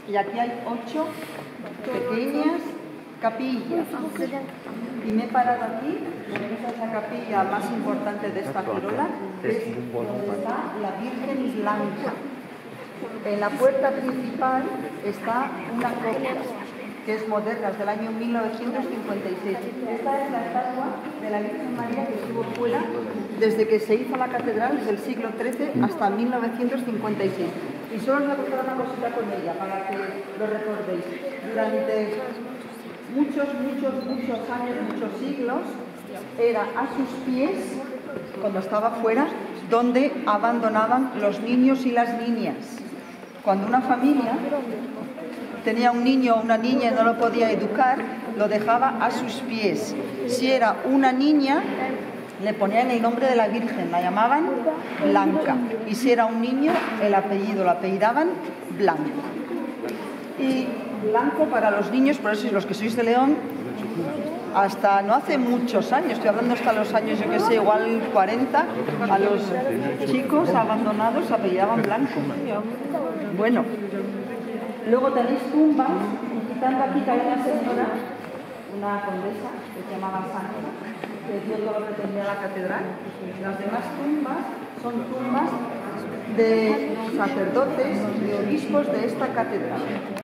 Y aquí hay 8 pequeñas capillas. Y me he parado aquí, porque esa es la capilla más importante de esta Girola, que es donde está la Virgen Blanca. En la puerta principal está una copla, que es moderna, es del año 1956. Esta es la estatua de la Virgen María que estuvo fuera desde que se hizo la catedral, desde el siglo XIII hasta 1956. Y solo os voy a contar una cosita con ella, para que lo recordéis. Durante muchos años, muchos siglos, era a sus pies, cuando estaba fuera, donde abandonaban los niños y las niñas. Cuando una familia tenía un niño o una niña y no lo podía educar, lo dejaba a sus pies. Si era una niña, le ponían el nombre de la Virgen, la llamaban Blanca. Y si era un niño, el apellido, lo apellidaban Blanco. Y Blanco para los niños, por eso los que sois de León, hasta no hace muchos años, estoy hablando hasta los años, yo que sé, igual 40, a los chicos abandonados se apellidaban Blanco. Bueno, luego tenéis tumbas, quitando aquí que hay una señora, una condesa, que se llamaba Santa, que dio todo lo que tenía la catedral. Las demás tumbas son tumbas de sacerdotes y obispos de esta catedral.